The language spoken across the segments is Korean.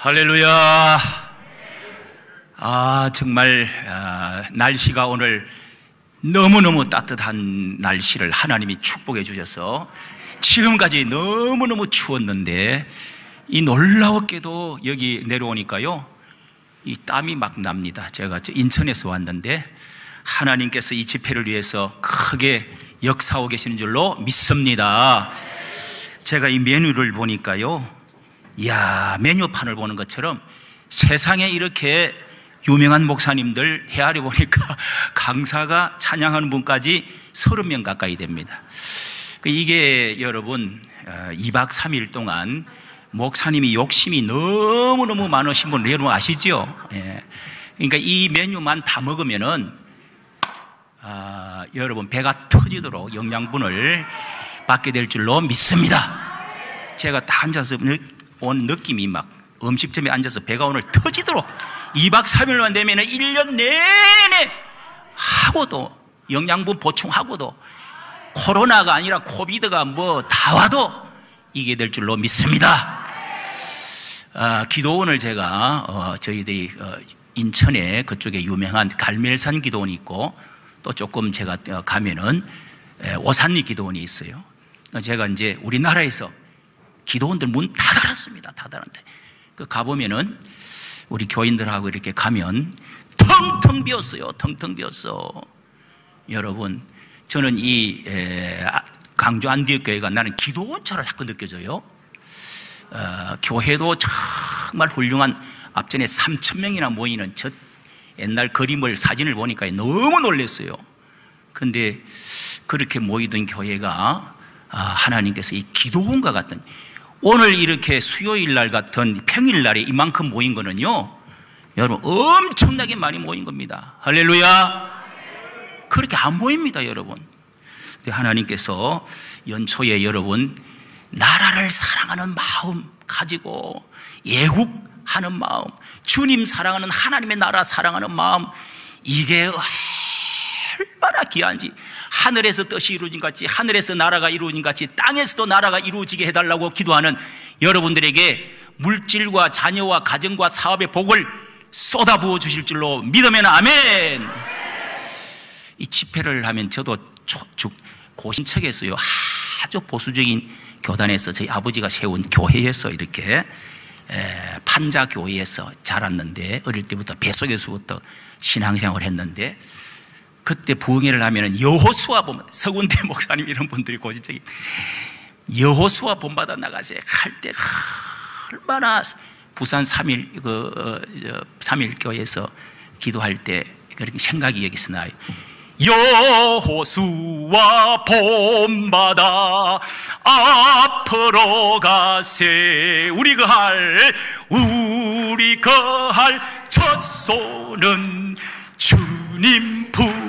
할렐루야. 정말 날씨가 오늘 너무너무 따뜻한 날씨를 하나님이 축복해 주셔서 지금까지 너무너무 추웠는데 이 놀라웠게도 여기 내려오니까요 이 땀이 막 납니다. 제가 인천에서 왔는데 하나님께서 이 집회를 위해서 크게 역사하고 계시는 줄로 믿습니다. 제가 이 메뉴를 보니까요, 이야, 메뉴판을 보는 것처럼 세상에 이렇게 유명한 목사님들 헤아려 보니까 강사가 찬양하는 분까지 30명 가까이 됩니다. 이게 여러분 2박 3일 동안 목사님이 욕심이 너무너무 많으신 분 여러분 아시죠? 그러니까 이 메뉴만 다 먹으면은 여러분 배가 터지도록 영양분을 받게 될 줄로 믿습니다. 제가 딱 앉아서 온 느낌이 막 음식점에 앉아서 배가 오늘 터지도록 2박 3일만 되면 1년 내내 하고도 영양분 보충하고도 코로나가 아니라 코비드가 뭐 다 와도 이게 될 줄로 믿습니다. 기도원을 제가 저희들이 인천에 그쪽에 유명한 갈멜산 기도원이 있고 또 조금 제가 가면은 오산리 기도원이 있어요. 제가 이제 우리나라에서 기도원들 문 다 닫았습니다. 다 닫았는데 가보면은 우리 교인들하고 이렇게 가면 텅텅 비었어요. 텅텅 비었어. 여러분, 저는 이 강주 안디옥교회가 나는 기도원처럼 자꾸 느껴져요. 교회도 정말 훌륭한 앞전에 3,000명이나 모이는 저 옛날 그림을 사진을 보니까 너무 놀랐어요. 근데 그렇게 모이던 교회가 하나님께서 이 기도원과 같은, 오늘 이렇게 수요일 날 같은 평일 날에 이만큼 모인 거는요 여러분 엄청나게 많이 모인 겁니다. 할렐루야. 그렇게 안 모입니다 여러분. 근데 하나님께서 연초에 여러분 나라를 사랑하는 마음 가지고 애국하는 마음, 주님 사랑하는 하나님의 나라 사랑하는 마음, 이게 얼마나 귀한지, 하늘에서 뜻이 이루어진 같이 하늘에서 나라가 이루어진 같이 땅에서도 나라가 이루어지게 해달라고 기도하는 여러분들에게 물질과 자녀와 가정과 사업의 복을 쏟아부어 주실 줄로 믿으면 아멘. 이 집회를 하면 저도 고신척에서요 아주 보수적인 교단에서 저희 아버지가 세운 교회에서 이렇게 판자교회에서 자랐는데, 어릴 때부터 뱃속에서부터 신앙생활을 했는데, 그때 부흥회를 하면은 여호수아 본, 서군대 목사님 이런 분들이 고지적인 여호수아 본받아 나가세요 할 때 얼마나 부산 3.1교회에서 기도할 때 그렇게 생각이 여기서 나요. 여호수아 본받아 앞으로 가세, 우리 거할 첫 손은 주님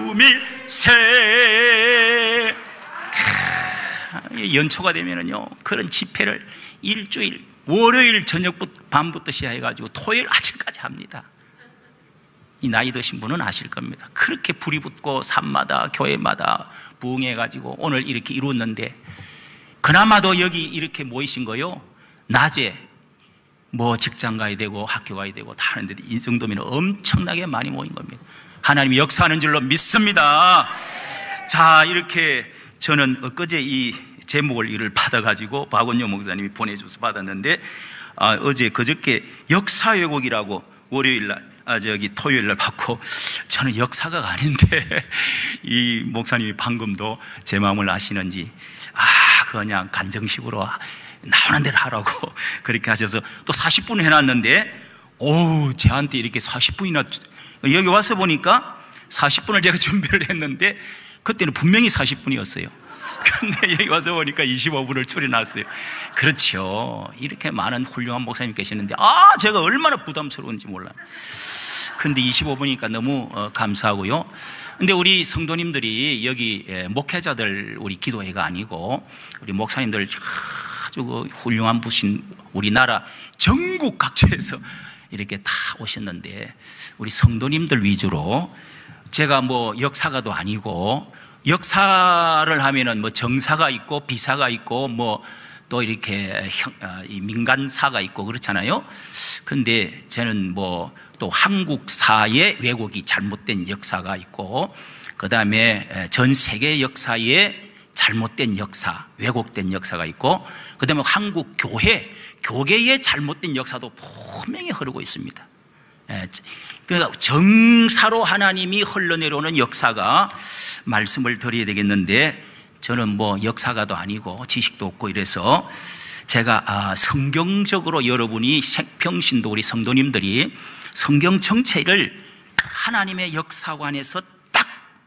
품일세. 연초가 되면은요 그런 집회를 일주일 월요일 저녁부터 밤부터 시작해가지고 토요일 아침까지 합니다. 이 나이 드신 분은 아실 겁니다. 그렇게 불이 붙고 산마다 교회마다 부흥해가지고 오늘 이렇게 이루었는데, 그나마도 여기 이렇게 모이신 거요 낮에 뭐 직장 가야 되고 학교 가야 되고 다 하는데 이 정도면 엄청나게 많이 모인 겁니다. 하나님이 역사하는 줄로 믿습니다. 자, 이렇게 저는 엊그제 이 제목을 이를 받아가지고 박원영 목사님이 보내줘서 받았는데, 어제 그저께 역사회곡이라고 월요일날 토요일날 받고, 저는 역사가 아닌데 이 목사님이 방금도 제 마음을 아시는지 그냥 간정식으로 나오는 대로 하라고 그렇게 하셔서 또 40분 해놨는데, 저한테 이렇게 40분이나, 여기 와서 보니까 40분을 제가 준비를 했는데 그때는 분명히 40분이었어요. 근데 여기 와서 보니까 25분을 줄여놨어요. 그렇죠. 이렇게 많은 훌륭한 목사님 계시는데 제가 얼마나 부담스러운지 몰라요. 근데 25분이니까 너무 감사하고요. 근데 우리 성도님들이 여기 목회자들 우리 기도회가 아니고 우리 목사님들 아주 훌륭한 분신 우리나라 전국 각지에서 이렇게 다 오셨는데, 우리 성도님들 위주로 제가 뭐 역사가도 아니고, 역사를 하면은 뭐 정사가 있고 비사가 있고 뭐 또 이렇게 이 민간사가 있고 그렇잖아요. 근데 저는 뭐 또 한국사의 왜곡이 잘못된 역사가 있고, 그 다음에 전 세계 역사에 잘못된 역사, 왜곡된 역사가 있고, 그 다음에 한국 교계의 잘못된 역사도 분명히 흐르고 있습니다. 그러니까 정사로 하나님이 흘러내려오는 역사가 말씀을 드려야 되겠는데, 저는 뭐 역사가도 아니고 지식도 없고 이래서 제가 성경적으로 여러분이 평신도 우리 성도님들이 성경 전체를 하나님의 역사관에서 딱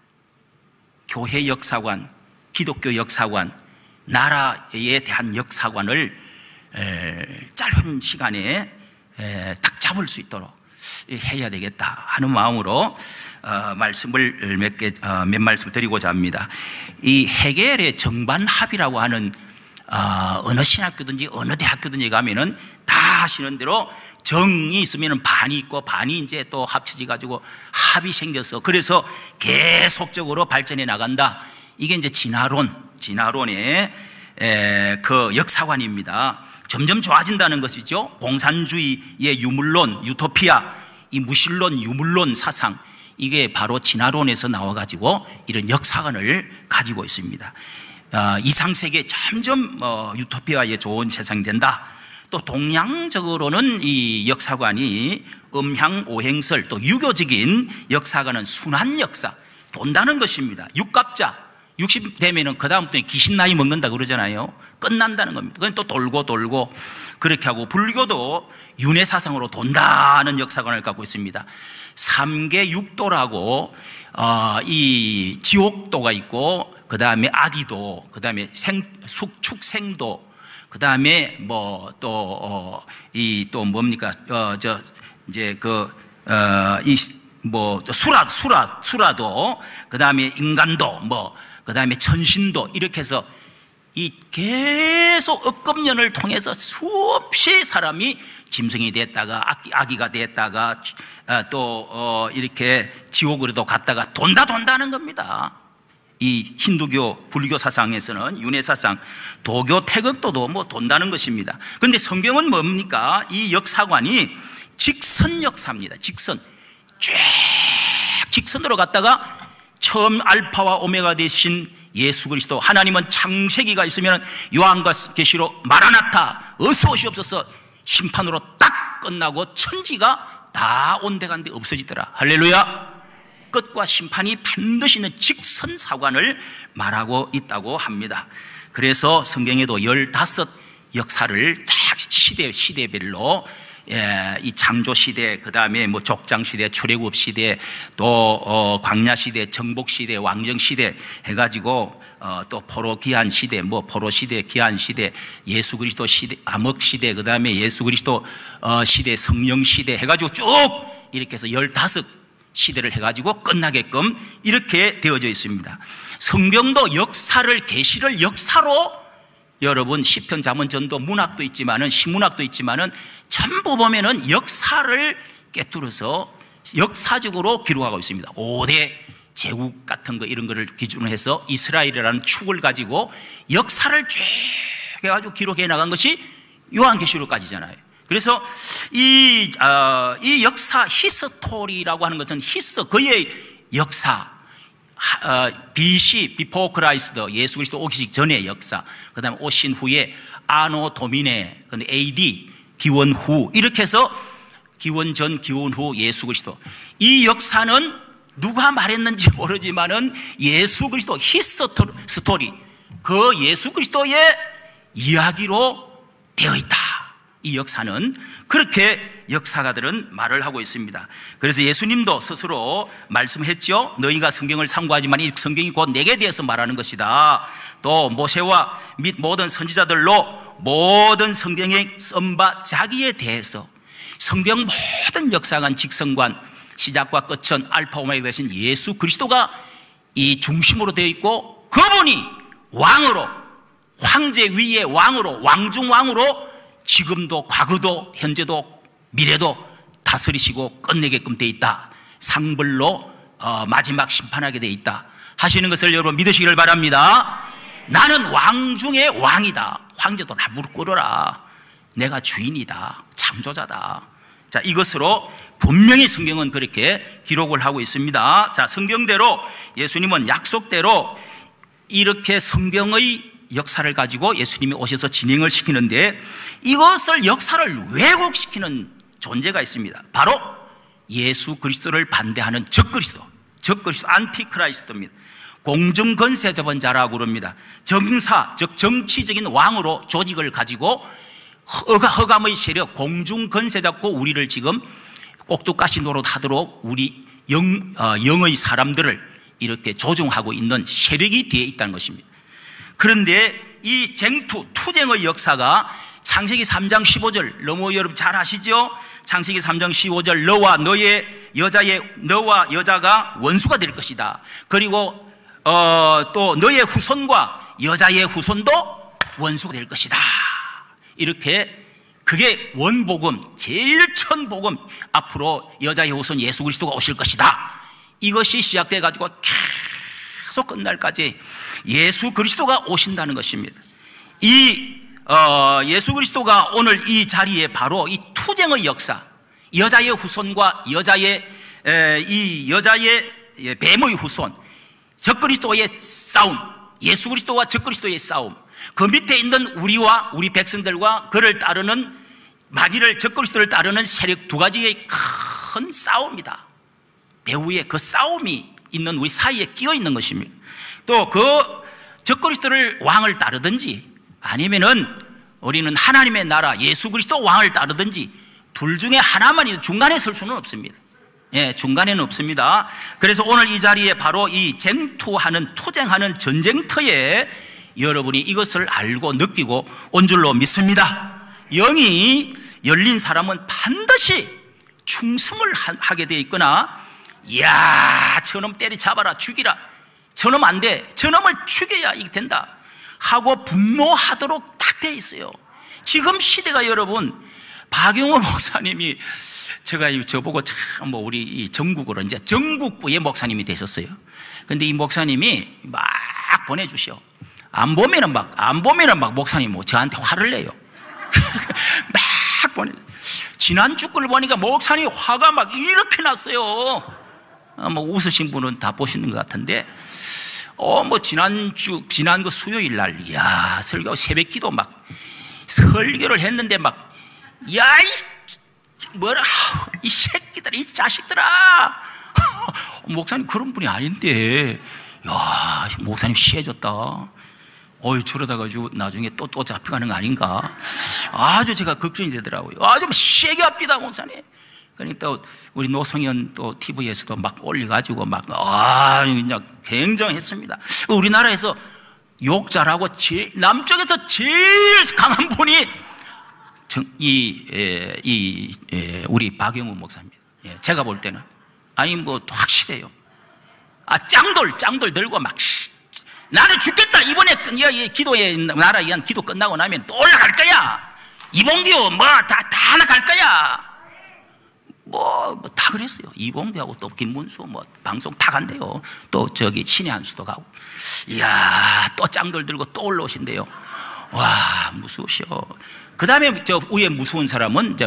교회 역사관, 기독교 역사관, 나라에 대한 역사관을 짧은 시간에 딱 잡을 수 있도록 해야 되겠다 하는 마음으로 말씀을 몇 말씀 드리고자 합니다. 이 헤겔의 정반합이라고 하는 어느 신학교든지 어느 대학교든지 가면은 다 하시는 대로 정이 있으면 반이 있고 반이 이제 또 합쳐져 가지고 합이 생겨서 그래서 계속적으로 발전해 나간다. 이게 이제 진화론의 그 역사관입니다. 점점 좋아진다는 것이죠. 공산주의의 유물론, 유토피아, 이 무신론, 유물론 사상, 이게 바로 진화론에서 나와가지고 이런 역사관을 가지고 있습니다. 이상세계 점점 유토피아에 좋은 세상이 된다. 또 동양적으로는 이 역사관이 음향오행설, 또 유교적인 역사관은 순환 역사, 돈다는 것입니다. 육갑자, 60 되면은 그 다음부터는 귀신 나이 먹는다 그러잖아요. 끝난다는 겁니다. 그건 또 돌고 그렇게 하고, 불교도 윤회 사상으로 돈다는 역사관을 갖고 있습니다. 3계 6도라고 이 지옥도가 있고, 그 다음에 악이도, 그 다음에 축생도, 그 다음에 뭐 또 또 뭡니까 이제 수라도, 그 다음에 인간도, 뭐 그 다음에 천신도, 이렇게 해서 이 계속 억겁년을 통해서 수없이 사람이 짐승이 됐다가 아기가 됐다가 또 이렇게 지옥으로도 갔다가 돈다는 겁니다. 이 힌두교, 불교 사상에서는 윤회 사상, 도교, 태극도도 뭐 돈다는 것입니다. 그런데 성경은 뭡니까? 이 역사관이 직선 역사입니다. 직선, 쭉 직선으로 갔다가 처음 알파와 오메가 되신 예수 그리스도, 하나님은 창세기가 있으면 요한계시록 마라나타 어서 오시옵소서 심판으로 딱 끝나고 천지가 다 온데간데 없어지더라. 할렐루야. 끝과 심판이 반드시 있는 직선 사관을 말하고 있다고 합니다. 그래서 성경에도 15 역사를 쫙 시대별로 이 창조 시대, 그 다음에 뭐 족장 시대, 출애굽 시대, 또 광야 시대, 정복 시대, 왕정 시대 해가지고 또 포로 기한 시대, 뭐 포로 시대, 기한 시대, 예수 그리스도 시대, 암흑 시대, 그 다음에 예수 그리스도 시대, 성령 시대 해가지고 쭉 이렇게 해서 15 시대를 해가지고 끝나게끔 이렇게 되어져 있습니다. 성경도 역사를, 계시를 역사로, 여러분 시편, 잠언, 전도, 문학도 있지만은 시문학도 있지만은 전부 보면은 역사를 꿰뚫어서 역사적으로 기록하고 있습니다. 5대 제국 같은 거 이런 거를 기준으로 해서 이스라엘이라는 축을 가지고 역사를 쭉 해가지고 기록해 나간 것이 요한계시록까지잖아요. 그래서 이 역사, 히스토리라고 하는 것은 그의 역사, BC, 비포 크라이스트, 예수 그리스도 오기 전의 역사, 그 다음에 오신 후에 아노 도미네, AD, 기원 후, 이렇게 해서 기원 전, 기원 후 예수 그리스도. 이 역사는 누가 말했는지 모르지만은 예수 그리스도 히스토리, 그 예수 그리스도의 이야기로 되어 있다. 이 역사는 그렇게 역사가들은 말을 하고 있습니다. 그래서 예수님도 스스로 말씀했죠. 너희가 성경을 상고하지만 이 성경이 곧 내게 대해서 말하는 것이다. 또 모세와 및 모든 선지자들로 모든 성경에 쓴 바 자기에 대해서, 성경 모든 역사관, 직성관, 시작과 끝은 알파 오메가 되신 예수 그리스도가 이 중심으로 되어 있고, 그분이 왕으로, 황제 위의 왕으로, 왕중왕으로 지금도 과거도 현재도 미래도 다스리시고 끝내게끔 되어 있다. 상벌로 마지막 심판하게 되어 있다 하시는 것을 여러분 믿으시기를 바랍니다. 나는 왕 중의 왕이다. 황제도 다 무릎 꿇어라. 내가 주인이다. 창조자다. 자, 이것으로 분명히 성경은 그렇게 기록을 하고 있습니다. 자, 성경대로 예수님은 약속대로 이렇게 성경의 역사를 가지고 예수님이 오셔서 진행을 시키는데, 이것을 역사를 왜곡시키는 존재가 있습니다. 바로 예수 그리스도를 반대하는 적그리스도 안티크라이스트입니다. 공중건세자본자라고 그럽니다. 정사, 즉 정치적인 왕으로 조직을 가지고 허감의 세력, 공중건세 잡고 우리를 지금 꼭두가시 노릇하도록 우리 영의 사람들을 이렇게 조종하고 있는 세력이 뒤에 있다는 것입니다. 그런데 이 투쟁의 역사가 창세기 3장 15절, 너무 여러분 잘 아시죠? 창세기 3장 15절, 너와 여자가 원수가 될 것이다. 그리고 또 너의 후손과 여자의 후손도 원수가 될 것이다. 이렇게, 그게 원복음, 제일 첫 복음, 앞으로 여자의 후손 예수 그리스도가 오실 것이다. 이것이 시작돼 가지고 계속 끝날까지 예수 그리스도가 오신다는 것입니다. 예수 그리스도가 오늘 이 자리에 바로 이 투쟁의 역사, 여자의 후손과 여자의 뱀의 후손, 적그리스도의 싸움, 예수 그리스도와 적그리스도의 싸움, 그 밑에 있는 우리 백성들과 그를 따르는 마귀를, 적그리스도를 따르는 세력 두 가지의 큰 싸움이다. 배후에 그 싸움이 있는 우리 사이에 끼어 있는 것입니다. 또 그 적그리스도를 왕을 따르든지 아니면은 우리는 하나님의 나라 예수 그리스도 왕을 따르든지 둘 중에 하나만 중간에 설 수는 없습니다. 예, 중간에는 없습니다. 그래서 오늘 이 자리에 바로 이 투쟁하는 전쟁터에 여러분이 이것을 알고 느끼고 온 줄로 믿습니다. 영이 열린 사람은 반드시 충성을 하게 되어 있거나, 이야, 저놈 때리잡아라, 죽이라, 저놈 안 돼, 저놈을 죽여야 이게 된다 하고 분노하도록 딱 되어 있어요. 지금 시대가 여러분, 박용호 목사님이 저보고 참 우리 이 전국으로 이제 전국부의 목사님이 되셨어요. 근데 이 목사님이 막 보내주셔. 안 보면은 막 목사님 저한테 화를 내요. 막 보내. 지난주 걸 보니까 목사님 화가 막 이렇게 났어요. 뭐 웃으신 분은 다 보시는 것 같은데, 지난 그 수요일 날, 이야, 새벽 기도 막 설교를 했는데 막, 야, 이 새끼들, 이 자식들아. 목사님 그런 분이 아닌데, 야, 목사님 시해졌다. 저러다가 나중에 또 잡혀가는 거 아닌가. 아주 제가 걱정이 되더라고요. 아주 세게 합디다, 목사님. 그러니까 우리 노성현 또 TV에서도 막 올려가지고 그냥 굉장했습니다. 우리나라에서 욕 잘하고 남쪽에서 제일 강한 분이 우리 박영우 목사입니다. 예, 제가 볼 때는 확실해요. 짱돌 들고 막, 나는 죽겠다. 이번에 나라 위한 기도 끝나고 나면 또 올라갈 거야. 이봉규 다 나갈 거야. 다 그랬어요. 이봉규하고 또 김문수 방송 다 간대요. 또 신의 한수도 가고. 이야, 또 짱돌 들고 또 올라오신대요. 와, 무서우셔. 그 다음에 위에 무서운 사람은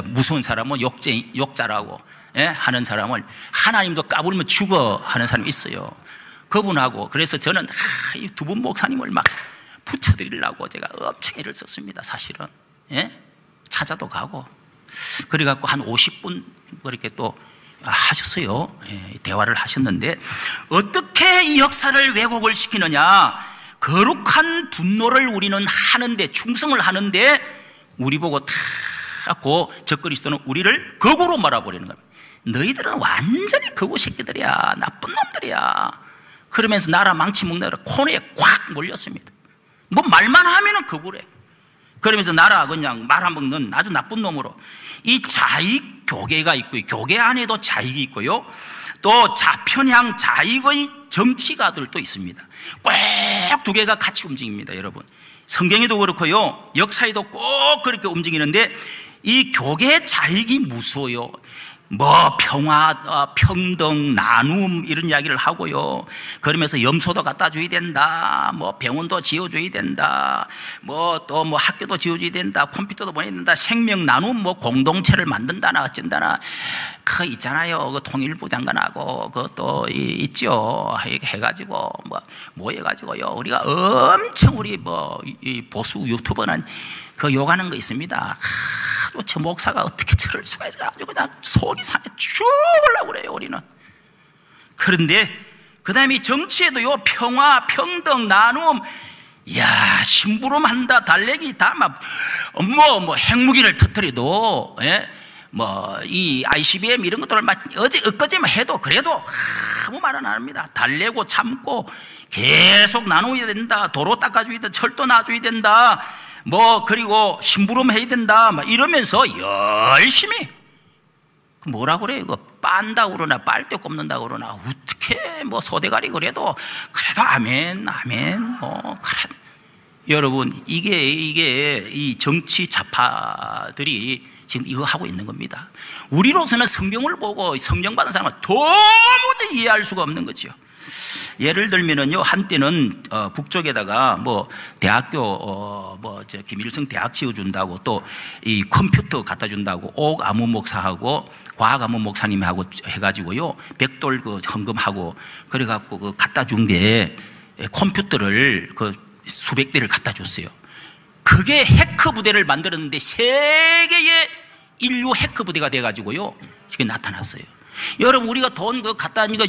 욕자라고, 예? 하는 사람을 하나님도 까불면 죽어 하는 사람이 있어요. 그분하고. 그래서 저는 이 두 분 목사님을 막 붙여드리려고 제가 엄청 애를 썼습니다, 사실은. 예? 찾아도 가고. 그래갖고 한 50분 그렇게 또 하셨어요. 예, 대화를 하셨는데, 어떻게 이 역사를 왜곡을 시키느냐. 거룩한 분노를 우리는 하는데, 충성을 하는데, 우리 보고 탁고 적그리스도는 우리를 거구로 말아버리는 겁니다. 너희들은 완전히 거구 새끼들이야, 나쁜 놈들이야. 그러면서 나라 망치먹느라 코너에 꽉 몰렸습니다. 말만 하면은 거구래. 그러면서 나라 그냥 말아먹는 아주 나쁜 놈으로. 이 자익 교계가 있고요, 교계 안에도 자익이 있고요, 또 편향 자익의 정치가들도 있습니다. 꼭 두 개가 같이 움직입니다, 여러분. 성경에도 그렇고요, 역사에도 꼭 그렇게 움직이는데, 이 교계 자익이 무서워요. 뭐 평화, 평등, 나눔 이런 이야기를 하고요. 그러면서 염소도 갖다 줘야 된다. 뭐 병원도 지어줘야 된다. 뭐 또 뭐 학교도 지어줘야 된다. 컴퓨터도 보내야 된다. 생명 나눔 뭐 공동체를 만든다나 어쩐다나 그 있잖아요. 그 통일부 장관하고 그것도 있죠. 해가지고 뭐 해가지고요. 우리가 엄청 우리 뭐 이 보수 유튜버는 그 욕하는 거 있습니다. 도대체 목사가 어떻게 저럴 수가 있어? 아주 그냥 속이 상해 죽으려고 그래요, 우리는. 그런데 그 다음에 정치에도요, 평화, 평등, 나눔, 이야, 심부름한다, 달래기 다 막, 뭐 핵무기를 터뜨려도, 예? 뭐, 이 ICBM 이런 것들을 막 엊그제만 해도 그래도 아무 말은 안 합니다. 달래고 참고 계속 나눠야 된다. 도로 닦아줘야 된다. 철도 놔줘야 된다. 뭐 그리고 심부름 해야 된다 막 이러면서 열심히 뭐라고 그래요? 이거 빤다고 그러나 빨대 꼽는다고 그러나 어떻게 뭐 소대가리 그래도 아멘 그래. 여러분 이게 이 정치 좌파들이 지금 이거 하고 있는 겁니다. 우리로서는 성경을 보고 성령 받은 사람은 도무지 이해할 수가 없는 거죠. 예를 들면은요, 한때는 북쪽에다가 뭐 대학교 김일성 대학 지어준다고 또 이 컴퓨터 갖다 준다고 옥 아무 목사하고 과학 아무 목사님하고 해가지고요 백돌 그 헌금하고 그래갖고 그 갖다 준 게 컴퓨터를 그 수백 대를 갖다 줬어요. 그게 해커 부대를 만들었는데 세계의 인류 해커 부대가 돼가지고요 지금 나타났어요. 여러분 우리가 돈 그 갖다 준 거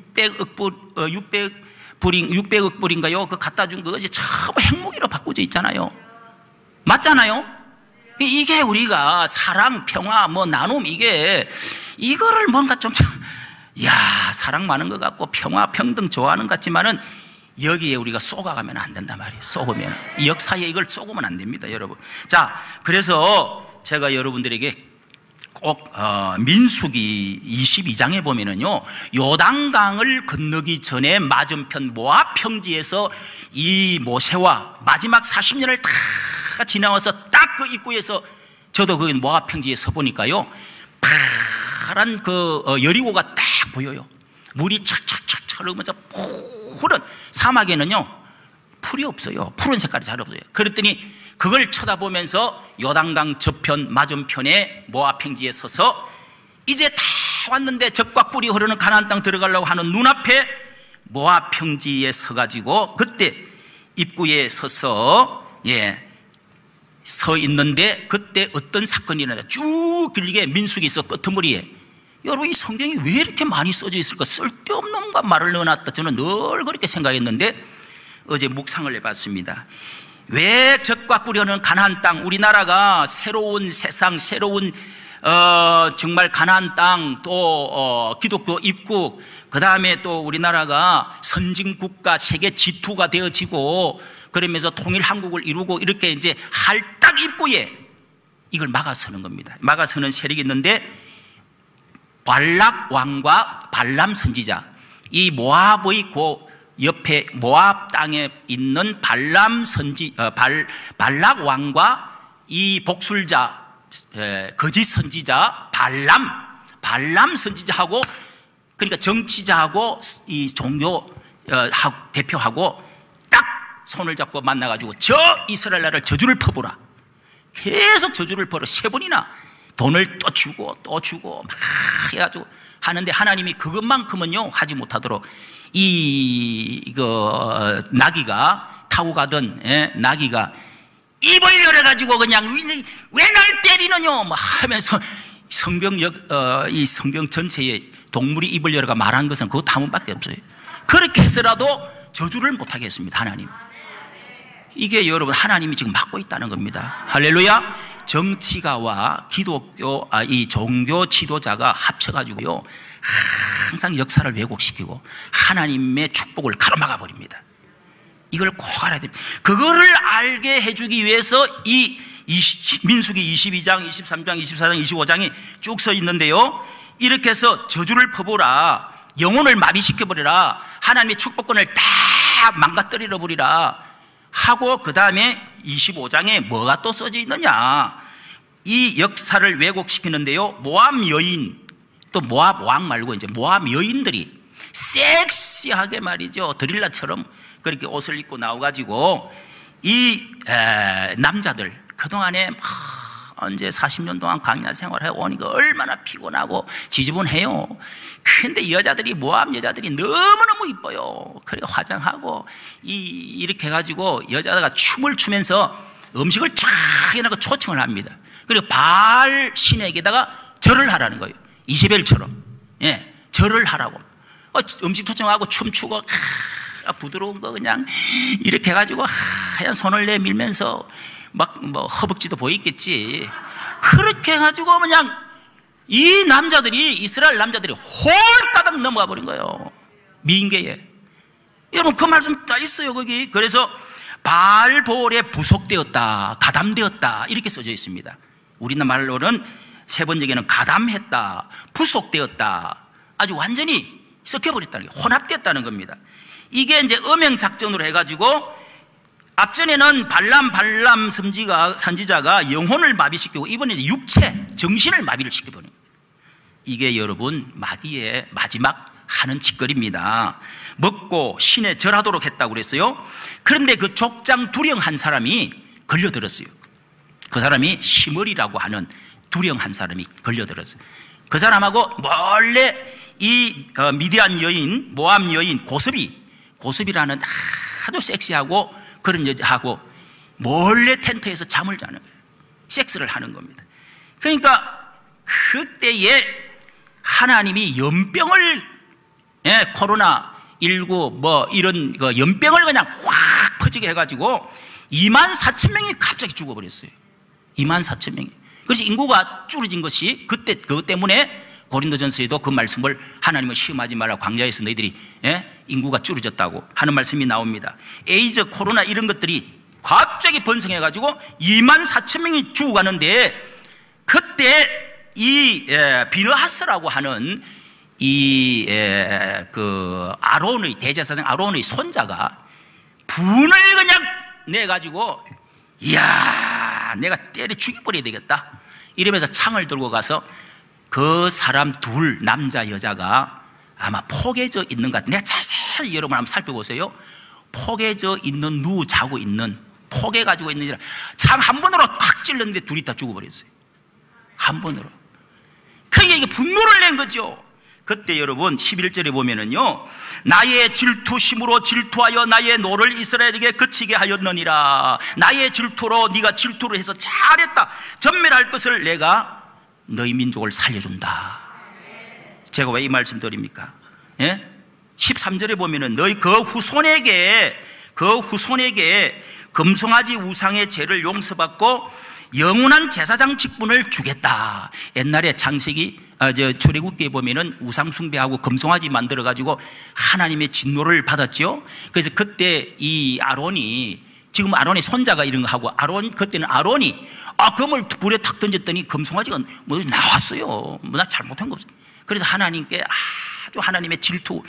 600억 불인가요? 그 갖다 준 것이 전부 핵무기로 바꾸져 있잖아요. 맞잖아요? 이게 우리가 사랑, 평화, 뭐 나눔 이거를 뭔가 좀 사랑 많은 것 같고 평화, 평등 좋아하는 것 같지만은 여기에 우리가 쏘가가면 안 된단 말이에요. 쏘으면 역사에 이걸 쏘으면 안 됩니다, 여러분. 자, 그래서 제가 여러분들에게 꼭 민수기 22장에 보면은요 요단강을 건너기 전에 맞은편 모압 평지에서 이 모세와 마지막 40년을 다 지나와서 딱 그 입구에서 저도 그 모압 평지에 서 보니까요 파란 그 여리고가 딱 보여요. 물이 착착착착 흐르면서 푸른 사막에는요 풀이 없어요. 푸른 색깔이 잘 없어요. 그랬더니 그걸 쳐다보면서 요단강 저편 맞은편에 모압 평지에 서서 이제 다 왔는데 적과 뿔이 흐르는 가나안 땅 들어가려고 하는 눈앞에 모압 평지에 서가지고 그때 입구에 서서 서 있는데 그때 어떤 사건이 일어나요. 쭉 길게 민수기 있어 끄트머리에. 여러분 이 성경이 왜 이렇게 많이 써져 있을까? 쓸데없는 말을 넣어놨다 저는 늘 그렇게 생각했는데 어제 묵상을 해봤습니다. 왜 적과 뿔이 가나안 땅, 우리나라가 새로운 세상, 새로운 정말 가나안 땅, 또 기독교 입국, 그 다음에 또 우리나라가 선진국가 세계 G2가 되어지고 그러면서 통일 한국을 이루고 이렇게 이제 할 딱 입구에 이걸 막아서는 겁니다. 막아서는 세력이 있는데 발락 왕과 발람 선지자, 이 모압의 옆에 모압 땅에 있는 발락 왕과 이 복술자 거짓 선지자 발람 선지자하고 그러니까 정치자하고 이 종교 대표하고 딱 손을 잡고 만나가지고 저 이스라엘 나라를 저주를 퍼부라. 계속 저주를 퍼러 3번이나 돈을 또 주고 막 해가지고 하는데 하나님이 그것만큼은요 하지 못하도록 이거 나귀가 타고 가던 나귀가 입을 열어가지고 그냥 왜 날 때리느냐 막 하면서 이 성경 전체에 동물이 입을 열어가 말한 것은 그것 한 번밖에 없어요. 그렇게 해서라도 저주를 못하게 했습니다. 하나님. 이게 여러분 하나님이 지금 막고 있다는 겁니다. 할렐루야. 정치가와 기독교 이 종교 지도자가 합쳐가지고요 항상 역사를 왜곡시키고 하나님의 축복을 가로막아 버립니다. 이걸 꼭 알아야 됩니다. 그거를 알게 해주기 위해서 이 민수기 22장, 23장, 24장, 25장이 쭉 서 있는데요 이렇게 해서 저주를 퍼부라, 영혼을 마비시켜버리라, 하나님의 축복권을 다 망가뜨려 버리라 하고 그 다음에 25장에 뭐가 또 써져 있느냐, 이 역사를 왜곡시키는데요 모압 여인 또 모압 왕 말고 이제 모압 여인들이 섹시하게 말이죠, 드릴라처럼 그렇게 옷을 입고 나와가지고 이 남자들 그동안에 언제 40년 동안 광야 생활해 오니까 얼마나 피곤하고 지저분해요. 근데 여자들이, 모압 여자들이 너무너무 이뻐요. 그래 화장하고 이렇게 해가지고 여자가 춤을 추면서 음식을 쫙 해놓고 초청을 합니다. 그리고 바알 신에게다가 절을 하라는 거예요. 이세벨처럼. 예, 절을 하라고. 음식 초청하고 춤추고 부드러운 거 그냥 이렇게 해가지고 하얀 손을 내밀면서 막 뭐 허벅지도 보이겠지. 그렇게 해가지고 그냥 이 남자들이, 이스라엘 남자들이 홀가닥 넘어가 버린 거예요, 미인계에. 여러분 그 말씀 다 있어요 거기. 그래서 바알볼에 부속되었다, 가담되었다 이렇게 써져 있습니다. 우리나라로는 세 번째는 가담했다, 부속되었다, 아주 완전히 섞여버렸다는 게, 혼합되었다는 겁니다. 이게 이제 음행 작전으로 해가지고 앞전에는 발람 선지자가 영혼을 마비시키고 이번에 육체, 정신을 마비를 시켜버린 거예요. 이게 여러분 마귀의 마지막 하는 짓거리입니다. 먹고 신에 절하도록 했다고 그랬어요. 그런데 그 족장 두령 한 사람이 걸려들었어요. 그 사람이 시므리라고 하는 두령 한 사람이 걸려들었어요. 그 사람하고 몰래 이 미디안 여인, 모압 여인 고습이라는 아주 섹시하고 그런 여자하고 몰래 텐트에서 잠을 자는 거예요. 섹스를 하는 겁니다. 그러니까 그때에 하나님이 연병을, 코로나19 뭐 이런 그 연병을 그냥 확 퍼지게 해가지고 24,000명이 갑자기 죽어버렸어요. 24,000명이. 그래서 인구가 줄어진 것이 그것 때문에 고린도전서에도 그 말씀을, 하나님을 시험하지 말라, 광야에서 너희들이 인구가 줄어졌다고 하는 말씀이 나옵니다. 에이즈, 코로나 이런 것들이 갑자기 번성해가지고 24,000명이 죽어가는데, 그때 이 비느하스라고 하는 그 아론의, 대제사장 아론의 손자가 분을 그냥 내가지고, 이야 내가 때려 죽여버려야 되겠다 이러면서 창을 들고 가서 그 사람 둘, 남자 여자가 아마 포개져 있는 것 같아요. 내가 자세히 여러분 한번 살펴보세요. 포개져 있는, 자고 있는, 포개가지고 있는 창 한 번으로 탁 찔렀는데 둘이 다 죽어버렸어요. 한 번으로. 그러니까 이게 분노를 낸 거죠. 그때 여러분 11절에 보면은요, 나의 질투심으로 질투하여 나의 노를 이스라엘에게 그치게 하였느니라. 나의 질투로 네가 질투를 해서 잘했다, 전멸할 것을 내가 너희 민족을 살려준다. 제가 왜 이 말씀 드립니까? 13절에 보면은 너희 그 후손에게 금송아지 우상의 죄를 용서받고 영원한 제사장 직분을 주겠다. 옛날에 창세기 출애굽기에 보면은 우상 숭배하고 금송아지 만들어 가지고 하나님의 진노를 받았죠. 그래서 그때 이 아론이, 지금 아론의 손자가 이런 거 하고, 그때는 아론이 금을 불에 탁 던졌더니 금송아지가 뭐 나왔어요. 뭐 나 잘못한 거 없어요. 그래서 하나님께 아주 하나님의 질투,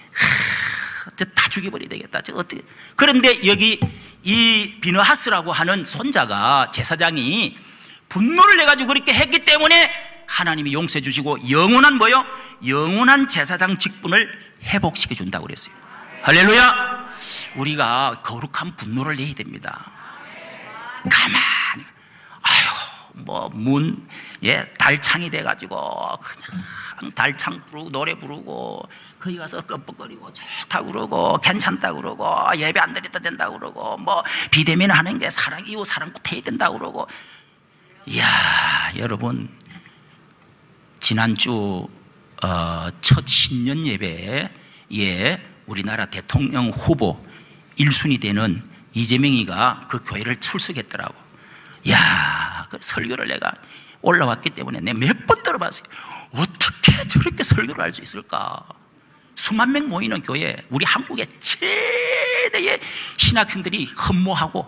다 죽여버려야 되겠다. 어떻게? 그런데 여기 이 비느하스라고 하는 손자가, 제사장이 분노를 내가지고 그렇게 했기 때문에 하나님이 용서해 주시고 영원한 제사장 직분을 회복시켜 준다고 그랬어요. 할렐루야. 우리가 거룩한 분노를 내야 됩니다. 가만히 달창이 돼가지고 그냥 달창 부르고 노래 부르고 거기 가서 껌뻑거리고 좋다고 그러고 괜찮다고 그러고 예배 안 드렸다 된다고 그러고 뭐 비대면 하는 게 이웃 사랑부터 해야 된다고 그러고. 이야 여러분, 지난주 첫 신년 예배에 우리나라 대통령 후보 1순위 되는 이재명이가 그 교회를 출석했더라고. 야, 그 설교를 내가 올라왔기 때문에 내가 몇 번 들어봤어요. 어떻게 저렇게 설교를 할 수 있을까? 수만 명 모이는 교회, 우리 한국의 최대의 신학생들이 흠모하고,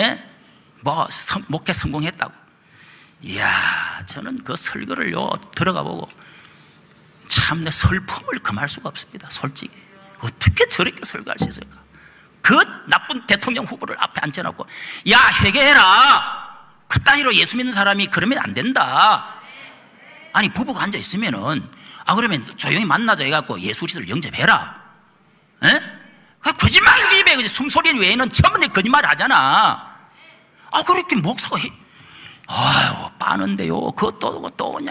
목회 성공했다고. 이야, 저는 그 설교를요 들어가 보고 참 내 슬픔을 금할 수가 없습니다. 솔직히 어떻게 저렇게 설교할 수 있을까? 그 나쁜 대통령 후보를 앞에 앉혀놓고 야 회개해라, 그 따위로 예수 믿는 사람이 그러면 안 된다. 아니 부부가 앉아 있으면은 그러면 조용히 만나자 해갖고 예수 그리스도를 영접해라. 에? 거짓말 입에 숨소리 외에는 전부 다 거짓말 하잖아. 그렇게 목사가 빠는데요. 그것도 또 그냥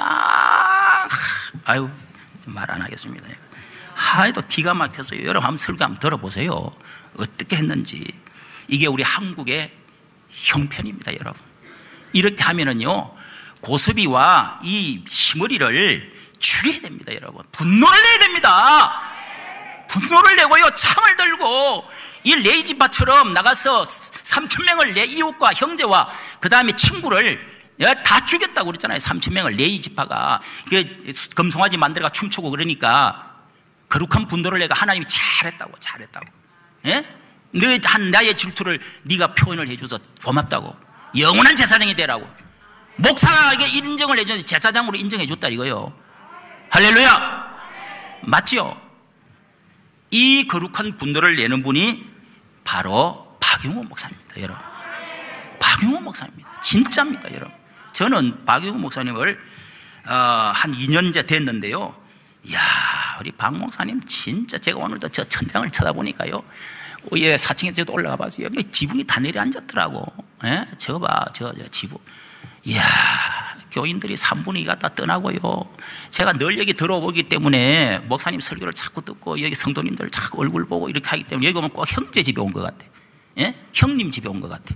말 안 하겠습니다. 하여도 기가 막혔어요. 여러분 한번 설교 한번 들어보세요. 어떻게 했는지. 이게 우리 한국의 형편입니다, 여러분. 이렇게 하면은요, 고섭이와 이 시므리를 죽여야 됩니다, 여러분. 분노를 내야 됩니다. 분노를 내고요, 창을 들고 이 레이지파처럼 나가서 3,000명을 내 이웃과 형제와 그 다음에 친구를 다 죽였다고 그랬잖아요. 3,000명을 레이지파가 금송아지 만들어가 춤추고 그러니까 거룩한 분노를 내가 하나님이 잘했다고. 예? 나의 질투를 네가 표현을 해줘서 고맙다고. 영원한 제사장이 되라고. 목사에게 인정을 해줬는데 제사장으로 인정해줬다 이거요. 할렐루야. 맞죠? 이 거룩한 분노를 내는 분이 바로 박용호 목사입니다, 여러분. 박용호 목사입니다. 진짜입니다, 여러분. 저는 박용호 목사님을 한 2년째 됐는데요. 이야, 우리 박 목사님 진짜 제가 오늘도 저 천장을 쳐다보니까요, 4층에서 올라가 봤어요. 지붕이 다 내려앉았더라고. 예? 저 지붕. 이야, 교인들이 3분의 2가 다 떠나고요. 제가 늘 여기 들어오기 때문에 목사님 설교를 자꾸 듣고 여기 성도님들 자꾸 얼굴 보고 이렇게 하기 때문에 여기 오면 꼭 형제 집에 온 것 같아. 예? 형님 집에 온 것 같아.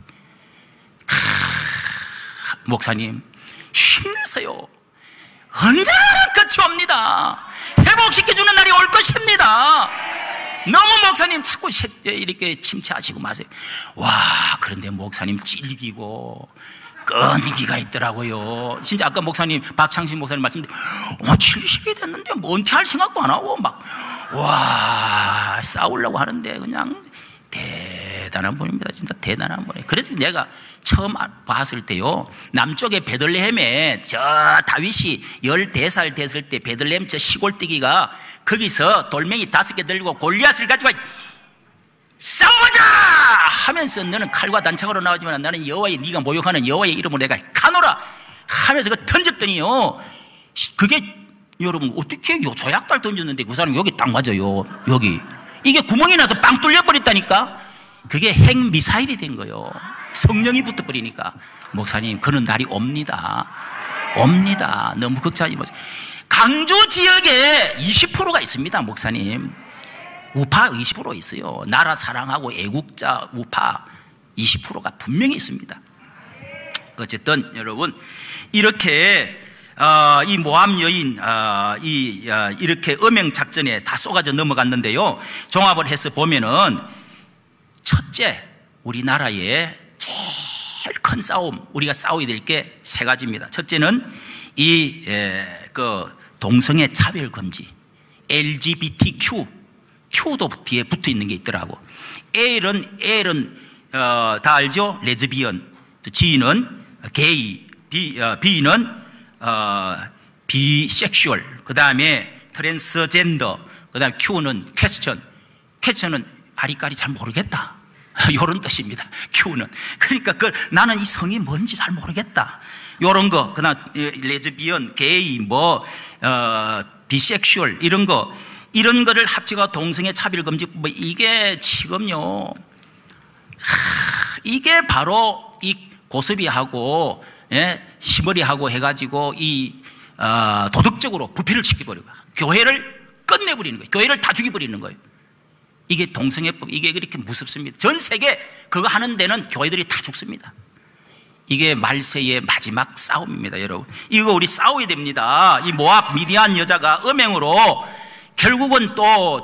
목사님 힘내세요. 언제나 끝이 옵니다. 회복시켜주는 날이 올 것입니다. 너무 목사님 자꾸 이렇게 침체하시고 마세요. 그런데 목사님 찔기고 끈기가 있더라고요. 진짜 아까 목사님 박창신 목사님 말씀드린 70이 됐는데 뭐 은퇴할 생각도 안 하고 싸우려고 하는데 그냥 대단한 분입니다. 진짜 대단한 분이에요. 그래서 내가 처음 봤을 때요, 남쪽의 베들레헴에 저 다윗이 14살 됐을 때 베들레헴 저 시골뜨기가 거기서 돌멩이 5개 들고 골리앗을 가지고 싸워보자 하면서 너는 칼과 단창으로 나오지만 나는 여호와의 네가 모욕하는 여호와의 이름으로 내가 가노라 하면서 그걸 던졌더니요, 그게 여러분 어떻게 조약달 던졌는데 그 사람이 여기 딱 맞아요. 여기 이게 구멍이 나서 빵 뚫려버렸다니까. 그게 핵미사일이 된 거예요. 성령이 붙어버리니까. 목사님 그런 날이 옵니다. 너무 걱정하지 마세요. 강주 지역에 20%가 있습니다, 목사님. 우파 20% 있어요. 나라 사랑하고 애국자 우파 20%가 분명히 있습니다. 어쨌든 여러분 이렇게 이 모함 여인 이렇게 음행 작전에 다 쏘가져 넘어갔는데요, 종합을 해서 보면은 첫째, 우리나라의 제일 큰 싸움, 우리가 싸워야 될 게 3가지입니다. 첫째는 동성애 차별 금지, LGBTQ, Q도 뒤에 붙어 있는 게 있더라고. L은 다 알죠? 레즈비언, G는 게이, B는 비섹슈얼, 그 다음에 트랜스젠더, 그 다음에 Q는 퀘스천은 아리까리 잘 모르겠다 이런 뜻입니다. Q는 그러니까 나는 이 성이 뭔지 잘 모르겠다 이런 거. 그 다음 레즈비언, 게이, 비섹슈얼 이런 거를 합치고 동성애 차별금지법, 이게 지금요, 이게 바로 이 고섭이하고 시머리하고 해가지고 도덕적으로 부패를 시켜버리고 교회를 끝내버리는 거예요. 교회를 다 죽여버리는 거예요. 이게 동성애법, 이게 그렇게 무섭습니다. 전 세계 그거 하는 데는 교회들이 다 죽습니다. 이게 말세의 마지막 싸움입니다, 여러분. 이거 우리 싸워야 됩니다. 이 모압 미디안 여자가 음행으로 결국은 또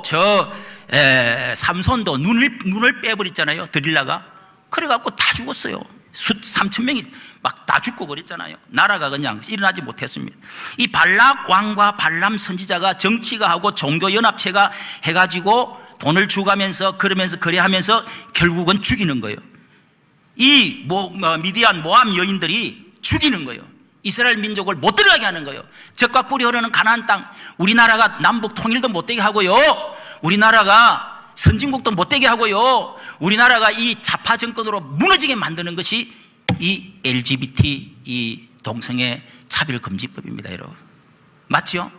삼손도 눈을 빼버렸잖아요, 드릴라가. 그래갖고 다 죽었어요. 3,000명이 막 다 죽고 그랬잖아요. 나라가 그냥 일어나지 못했습니다. 이 발락 왕과 발람 선지자가 정치가 하고 종교연합체가 해가지고 돈을 주가면서 그러면서 거래하면서 결국은 죽이는 거예요. 이 미디안 모함 여인들이 죽이는 거예요. 이스라엘 민족을 못 들어가게 하는 거예요. 젖과 꿀이 흐르는 가나안 땅, 우리나라가 남북 통일도 못되게 하고요, 우리나라가 선진국도 못되게 하고요, 우리나라가 이 좌파 정권으로 무너지게 만드는 것이 이 LGBT 이 동성애 차별금지법입니다, 여러분. 맞죠?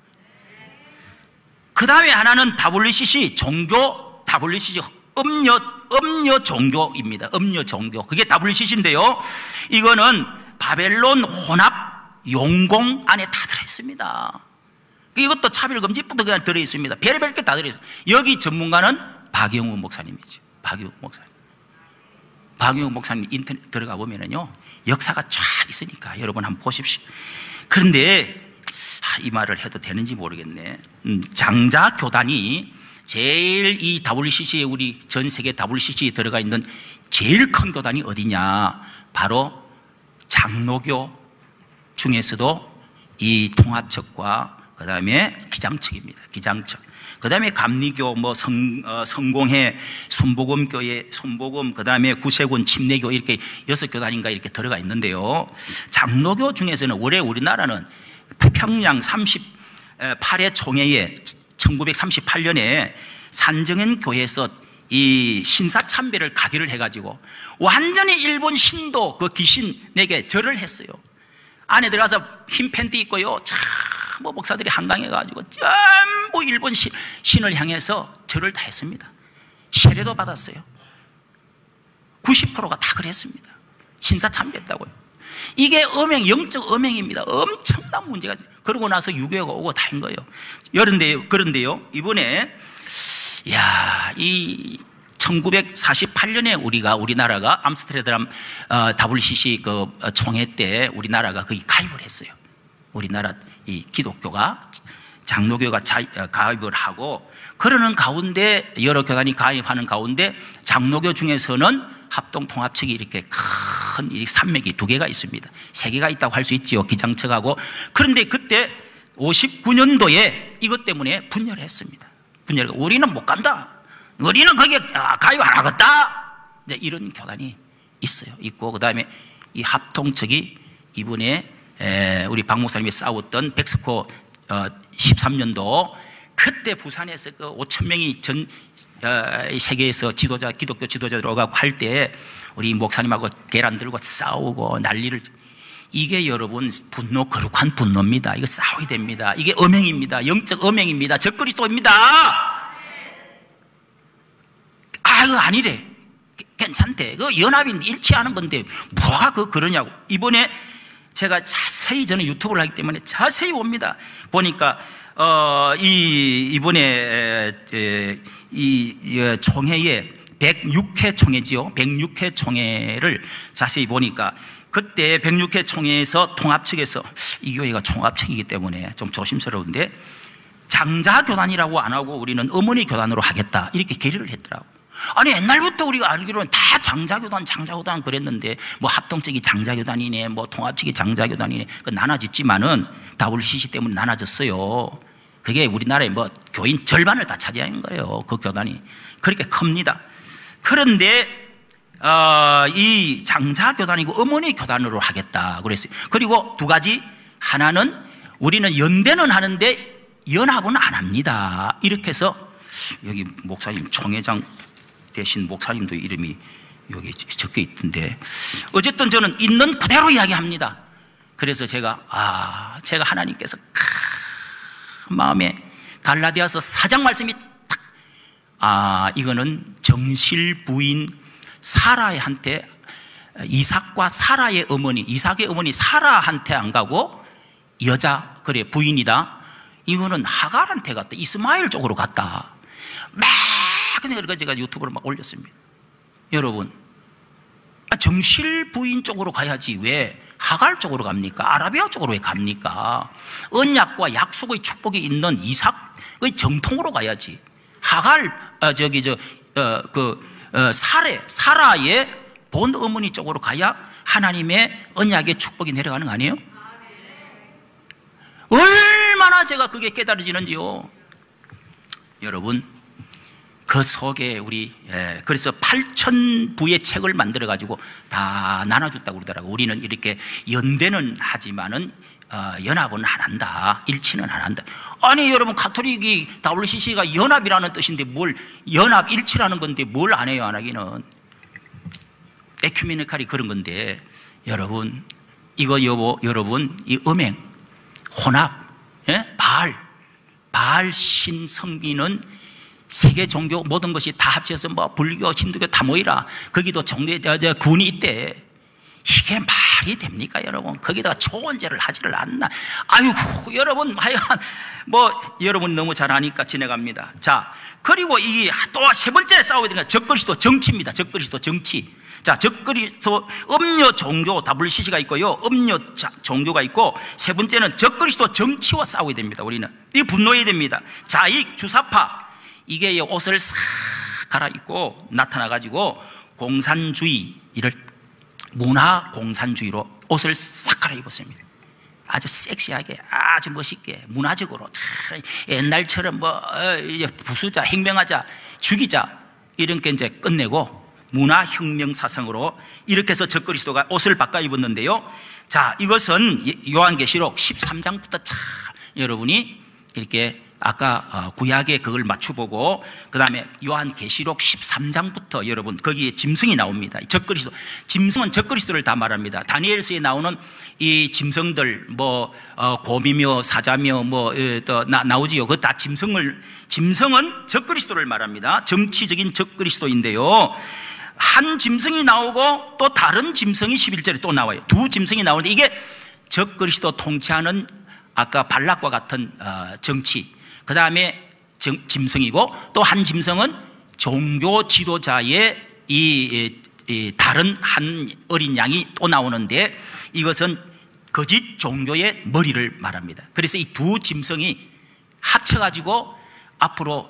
그 다음에 하나는 WCC, 종교, WCC, 음녀 종교입니다. 음녀 종교. 그게 WCC인데요. 이거는 바벨론 혼합 용공 안에 다 들어있습니다. 이것도 차별금지부터 그냥 들어있습니다. 별의별 게 다 들어있습니다. 여기 전문가는 박영우 목사님이죠. 박영우 목사님. 박영우 목사님 인터넷 들어가 보면은요, 역사가 쫙 있으니까 여러분 한번 보십시오. 그런데 이 말을 해도 되는지 모르겠네. 장자 교단이 제일 이 WCC에, 우리 전 세계 WCC에 들어가 있는 제일 큰 교단이 어디냐? 바로 장로교 중에서도 이 통합측과 그 다음에 기장측입니다. 기장측. 그 다음에 감리교, 성공회, 순복음교회, 순복음, 그 다음에 구세군, 침례교, 이렇게 6교단인가 이렇게 들어가 있는데요. 장로교 중에서는 올해 우리나라는 평양 38회 총회에 1938년에 산정현 교회에서 이 신사참배를 가기를 해가지고 완전히 일본 신도 그 귀신에게 절을 했어요. 안에 들어가서 흰 팬티 입고요, 뭐 목사들이 한강해가지고 전부 일본 신을 향해서 절을 다 했습니다. 세례도 받았어요. 90%가 다 그랬습니다. 신사참배했다고요. 이게 영적 음행입니다. 엄청난 문제가. 그러고 나서 유교가 오고 다 한 거예요. 그런데요, 이번에 이 1948년에 우리나라가 암스테르담 WCC 그 총회 때 우리나라가 거기 가입을 했어요. 우리나라 이 기독교가, 장로교가 가입을 하고, 그러는 가운데 여러 교단이 가입하는 가운데 장로교 중에서는 합동통합측이 이렇게 큰 산맥이 2개가 있습니다. 3개가 있다고 할 수 있지요, 기장측하고. 그런데 그때 59년도에 이것 때문에 분열을 했습니다. 우리는 못 간다, 우리는 거기에 가입 안 하겠다, 이런 교단이 있고, 그 다음에 이 합통측이 이번에 우리 박 목사님이 싸웠던 백스코 13년도 그때 부산에서 그 5,000명이 전 세계에서 기독교 지도자 들어가고 할 때 우리 목사님하고 계란 들고 싸우고 난리를. 이게 여러분 거룩한 분노입니다. 이거 싸워야 됩니다. 이게 음행입니다. 영적 음행입니다. 적그리스도입니다. 그거 아니래. 괜찮대. 그 연합인데 일치하는 건데 뭐가 그러냐고. 이번에 제가 자세히, 저는 유튜브를 하기 때문에 자세히 봅니다. 보니까 이번에 이 총회에 106회 총회지요. 106회 총회를 자세히 보니까 그때 106회 총회에서 통합측에서, 이 교회가 통합측이기 때문에 좀 조심스러운데, 장자교단이라고 안 하고 우리는 어머니 교단으로 하겠다, 이렇게 결의를 했더라고. 아니, 옛날부터 우리가 알기로는 다 장자교단 그랬는데, 뭐 합동측이 장자교단이네, 뭐 통합측이 장자교단이네, 그 나눠졌지만은 WCC 때문에 나눠졌어요. 그게 우리나라의 뭐 교인 절반을 다 차지한 거예요. 그 교단이 그렇게 큽니다. 그런데 이 장자교단이고 어머니 교단으로 하겠다 그랬어요. 그리고 2가지, 하나는 우리는 연대는 하는데 연합은 안 합니다. 이렇게 해서, 여기 목사님, 총회장 대신 목사님도 이름이 여기 적혀 있던데, 어쨌든 저는 있는 그대로 이야기합니다. 그래서 제가 하나님께서 마음에 갈라디아서 4장 말씀이 딱, 이거는 정실 부인 사라한테, 이삭과 사라의 어머니, 이삭의 어머니 사라한테 안 가고 그래 부인이다, 이거는 하갈한테 갔다, 이스마엘 쪽으로 갔다, 막 그래서 제가 유튜브로 막 올렸습니다. 여러분, 정실 부인 쪽으로 가야지 왜 하갈 쪽으로 갑니까? 아라비아 쪽으로 왜 갑니까? 언약과 약속의 축복이 있는 이삭의 정통으로 가야지. 하갈 사라의 본 어머니 쪽으로 가야 하나님의 언약의 축복이 내려가는 거 아니에요? 얼마나 제가 그게 깨달아지는지요. 여러분, 그 속에 그래서 8,000부의 책을 만들어 가지고 다 나눠줬다고 그러더라고. 우리는 이렇게 연대는 하지만은 연합은 안 한다, 일치는 안 한다. 아니 여러분, 가톨릭이 WCC가 연합이라는 뜻인데 뭘 연합 일치라는 건데 뭘 안 해요? 안 하기는. 에큐메니칼이 그런 건데, 여러분, 여러분, 이 음행, 혼합, 예? 바알 신 섬기는 세계 종교 모든 것이 다 합쳐서 뭐 불교, 힌두교 다 모이라. 거기도 종교에 군이 있대. 이게 말이 됩니까, 여러분? 거기다가 초원제를 하지를 않나? 아이고, 여러분, 하여간 뭐 여러분 너무 잘 아니까 지나갑니다. 자, 그리고 이 또 세 번째 싸워야 되는 건 적그리스도 정치입니다. 적그리스도 정치. 자, 적그리스도 음료 종교 WCC가 있고요, 음료 종교가 있고, 세 번째는 적그리스도 정치와 싸워야 됩니다. 우리는 이 분노해야 됩니다. 자, 이 주사파 이게 옷을 싹 갈아입고 나타나가지고 공산주의를 문화 공산주의로 옷을 싹 갈아입었습니다. 아주 섹시하게, 아주 멋있게, 문화적으로 옛날처럼 뭐 부수자, 행명하자, 죽이자 이런 게 이제 끝내고 문화혁명 사상으로 이렇게 해서 적그리스도가 옷을 바꿔 입었는데요. 자, 이것은 요한계시록 13장부터 참 여러분이 이렇게 아까 구약에 그걸 맞춰보고, 그 다음에 요한계시록 13장부터 여러분 거기에 짐승이 나옵니다. 적그리스도, 짐승은 적그리스도를 다 말합니다. 다니엘서에 나오는 이 짐승들 뭐 곰이며 사자며 뭐 또 나오지요. 그거 다 짐승은 적그리스도를 말합니다. 정치적인 적그리스도인데요, 한 짐승이 나오고 또 다른 짐승이 11절에 또 나와요. 두 짐승이 나오는데 이게 적그리스도 통치하는 아까 발락과 같은 정치, 그 다음에 짐승이고, 또 한 짐승은 종교 지도자의 이 다른 한 어린 양이 또 나오는데, 이것은 거짓 종교의 머리를 말합니다. 그래서 이 두 짐승이 합쳐가지고 앞으로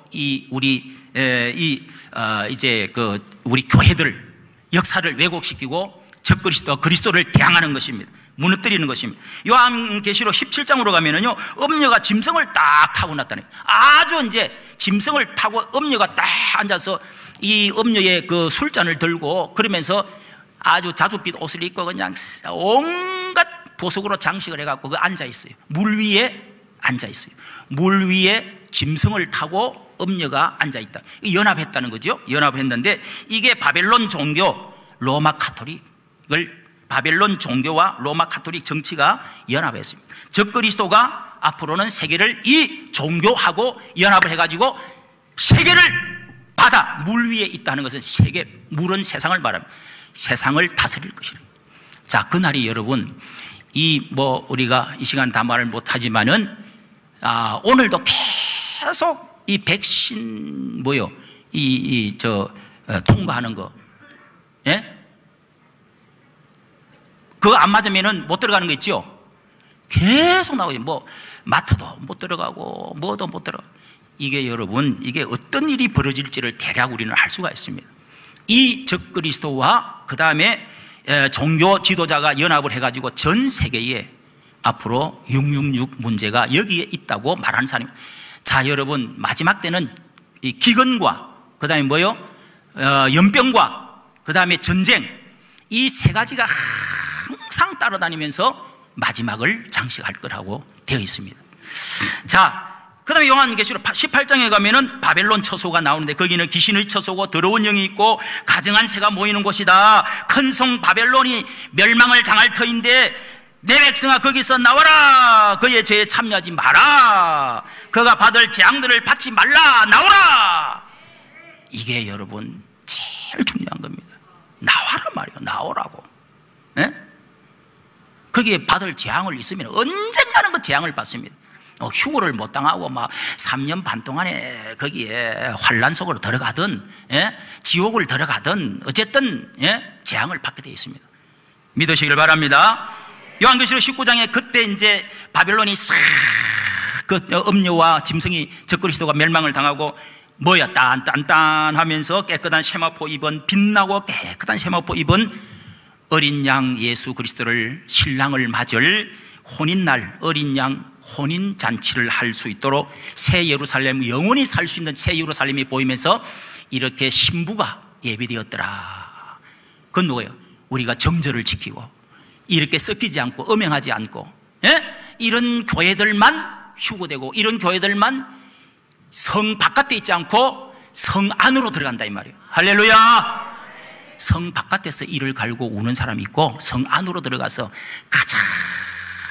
이제 우리 교회들 역사를 왜곡시키고 적그리스도 그리스도를 대항하는 것입니다. 무너뜨리는 것입니다. 요한계시록 17장으로 가면은요, 음녀가 짐승을 딱 타고 났다네. 아주 이제 짐승을 타고 음녀가 딱 앉아서 이 음녀의 그 술잔을 들고, 그러면서 아주 자줏빛 옷을 입고 그냥 온갖 보석으로 장식을 해갖고 그 앉아 있어요. 물 위에 앉아 있어요. 물 위에 짐승을 타고 음녀가 앉아 있다. 연합했다는 거죠. 연합했는데 이게 바벨론 종교, 로마 카톨릭을, 바벨론 종교와 로마 카톨릭 정치가 연합했습니다. 적그리스도가 앞으로는 세계를 이 종교하고 연합을 해가지고 세계를 바다, 물 위에 있다는 것은 물은 세상을 말합니다. 세상을 다스릴 것이다. 자, 그날이 여러분, 우리가 이 시간 다 말을 못하지만은 오늘도 계속 이 백신 통과하는 거, 예? 그거 안 맞으면은 못 들어가는 거 있죠? 계속 나오죠. 뭐 마트도 못 들어가고 뭐도 못 들어가고. 이게 여러분, 이게 어떤 일이 벌어질지를 대략 우리는 알 수가 있습니다. 이 적그리스도와 그 다음에 종교 지도자가 연합을 해가지고 전 세계에 앞으로 666 문제가 여기에 있다고 말하는 사람입니다. 자, 여러분, 마지막 때는 이 기근과 그 다음에 연병과 그 다음에 전쟁, 이 세 가지가 항상 따라다니면서 마지막을 장식할 거라고 되어 있습니다. 자, 그 다음에 요한계시록 18장에 가면은 바벨론 처소가 나오는데, 거기는 귀신의 처소고 더러운 영이 있고 가증한 새가 모이는 곳이다. 큰 성 바벨론이 멸망을 당할 터인데 내 백성아 거기서 나와라. 그의 죄에 참여하지 마라. 그가 받을 재앙들을 받지 말라. 나오라. 이게 여러분 제일 중요한 겁니다. 나와라 말이요. 나오라고. 예? 거기에 받을 재앙을 있으면 언젠가는 그 재앙을 받습니다. 휴고를 못 당하고 막 3년 반 동안에 거기에 환란 속으로 들어가든, 예? 지옥을 들어가든 어쨌든, 예? 재앙을 받게 되어 있습니다. 믿으시길 바랍니다. 요한계시록 19장에 그때 이제 바벨론이 싹 음녀와 짐승이 적그리스도가 멸망을 당하고 딴딴하면서 깨끗한 세마포 입은, 빛나고 깨끗한 세마포 입은 어린 양 예수 그리스도를, 신랑을 맞을 혼인날 어린 양 혼인 잔치를 할 수 있도록 새 예루살렘, 영원히 살 수 있는 새 예루살렘이 보이면서 이렇게 신부가 예비되었더라. 그건 누구예요? 우리가 정절을 지키고 이렇게 섞이지 않고 음행하지 않고, 예? 이런 교회들만 휴고되고 이런 교회들만 성 바깥에 있지 않고 성 안으로 들어간다 이 말이에요. 할렐루야. 성 바깥에서 이를 갈고 우는 사람이 있고 성 안으로 들어가서 가장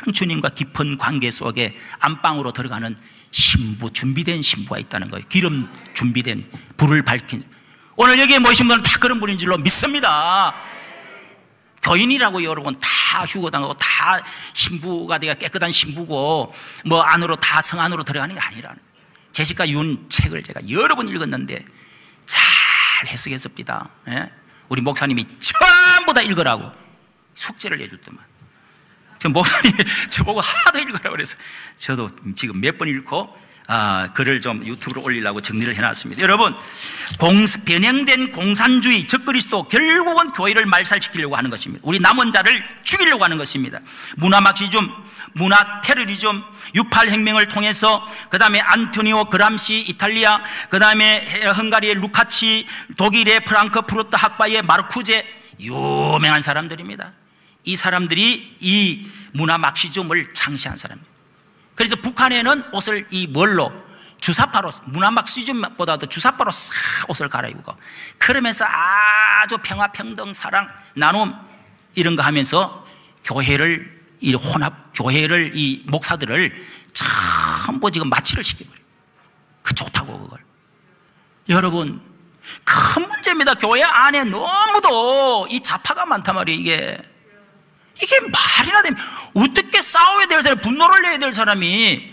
주님과 깊은 관계 속에 안방으로 들어가는 신부, 준비된 신부가 있다는 거예요. 기름 준비된, 불을 밝힌. 오늘 여기에 모신 분은 다 그런 분인 줄로 믿습니다. 교인이라고 여러분 다 휴거당하고 다 신부가 돼야 깨끗한 신부고 뭐 안으로 다 성 안으로 들어가는 게 아니라는 거예요. 제시카 윤 책을 제가 여러 번 읽었는데 잘 해석했습니다. 예? 우리 목사님이 전부 다 읽으라고 숙제를 내줬더만. 저 목사님이 저보고 하도 읽으라고 그래서 저도 지금 몇 번 읽고 글을 좀 유튜브로 올리려고 정리를 해놨습니다. 여러분, 변형된 공산주의, 적그리스도, 결국은 교회를 말살시키려고 하는 것입니다. 우리 남은 자를 죽이려고 하는 것입니다. 문화 막시즘, 문화 테러리즘, 68 혁명을 통해서 그 다음에 안토니오 그람시 이탈리아, 그 다음에 헝가리의 루카치, 독일의 프랑크푸르트 학파의 마르쿠제, 유명한 사람들입니다. 이 사람들이 이 문화 막시즘을 창시한 사람입니다. 그래서 북한에는 옷을 이 뭘로 주사파로, 문화 막시즘보다도 주사파로 싹 옷을 갈아입고 그러면서 아주 평화, 평등, 사랑, 나눔 이런 거 하면서 교회를 이 혼합, 교회를 이 목사들을 전부 지금 마취를 시켜버려요. 그 좋다고 그걸. 여러분, 큰 문제입니다. 교회 안에 너무도 이 좌파가 많단 말이에요. 이게 말이나 되면 어떻게 싸워야 될 사람이, 분노를 내야 될 사람이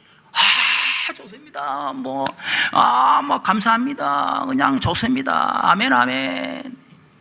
좋습니다. 뭐 감사합니다. 그냥 좋습니다. 아멘, 아멘.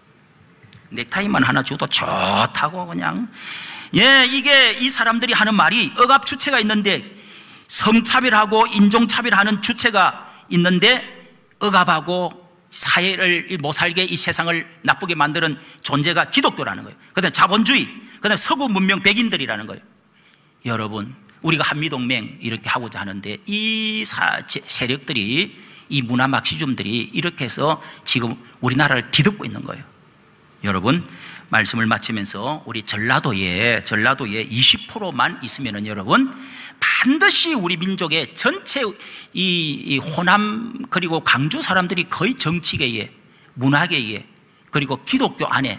넥타이만 하나 줘도 좋다고 그냥. 예, 이게 이 사람들이 하는 말이 억압 주체가 있는데 성차별하고 인종차별하는 주체가 있는데 억압하고 사회를 못 살게 이 세상을 나쁘게 만드는 존재가 기독교라는 거예요. 그 다음에 자본주의, 그 다음에 서구 문명 백인들이라는 거예요. 여러분, 우리가 한미동맹 이렇게 하고자 하는데 이 세력들이, 이 문화 막시즘들이 이렇게 해서 지금 우리나라를 뒤덮고 있는 거예요. 여러분, 말씀을 마치면서 우리 전라도에 20%만 있으면은 여러분 반드시 우리 민족의 전체 이 호남 그리고 강주 사람들이 거의 정치계에, 문화계에, 그리고 기독교 안에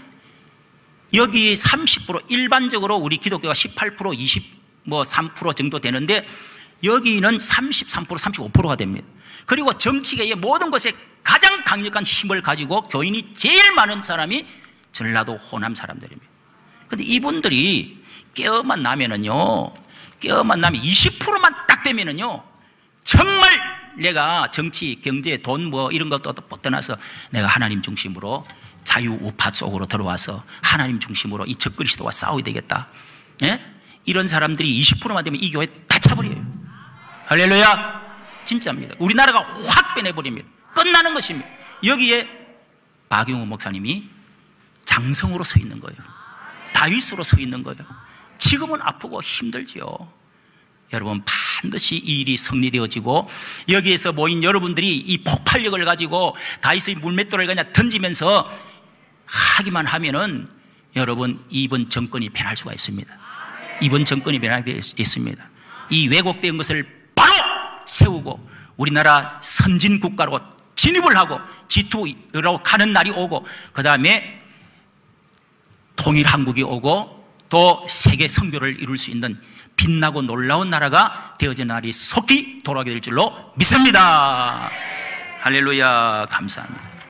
여기 30% 일반적으로 우리 기독교가 18% 3% 정도 되는데 여기는 33% 35%가 됩니다. 그리고 정치계의 모든 것에 가장 강력한 힘을 가지고 교인이 제일 많은 사람이 전라도 호남 사람들입니다. 그런데 이분들이 깨어만 나면은요, 20%만 딱 되면은요, 정말 내가 정치, 경제, 돈 뭐 이런 것도 떠나서 내가 하나님 중심으로 자유우파 속으로 들어와서 하나님 중심으로 이 적그리스도와 싸워야 되겠다. 예? 이런 사람들이 20%만 되면 이 교회 다 차버려요. 할렐루야. 진짜입니다. 우리나라가 확 빼내버립니다. 끝나는 것입니다. 여기에 박용우 목사님이 장성으로 서 있는 거예요. 다윗으로 서 있는 거예요. 지금은 아프고 힘들지요. 여러분, 반드시 이 일이 성리되어지고 여기에서 모인 여러분들이 이 폭발력을 가지고 다윗의 물맷돌을 그냥 던지면서 하기만 하면은 여러분, 이번 정권이 변할 수가 있습니다. 이번 정권이 변하게 있습니다. 이 왜곡된 것을 바로 세우고 우리나라 선진 국가로 진입을 하고 G2로 가는 날이 오고 그 다음에 통일 한국이 오고 또 세계 선교를 이룰 수 있는 빛나고 놀라운 나라가 되어진 날이 속히 돌아오게 될 줄로 믿습니다. 할렐루야. 감사합니다.